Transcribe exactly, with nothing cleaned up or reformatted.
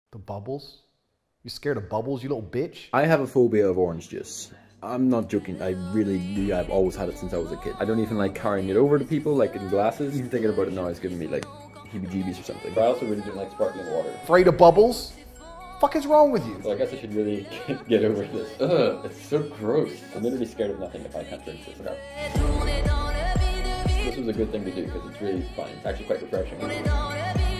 The bubbles? You scared of bubbles, you little bitch? I have a phobia of orange juice. I'm not joking, I really do. I've always had it since I was a kid. I don't even like carrying it over to people, like in glasses. Even thinking about it now is giving me like heebie-jeebies or something. But I also really don't like sparkling water. Afraid of bubbles? Fuck is wrong with you? So I guess I should really get over this. Ugh, it's so gross. I'm literally scared of nothing if I can't drink this. Okay. This was a good thing to do because it's really fun. It's actually quite refreshing.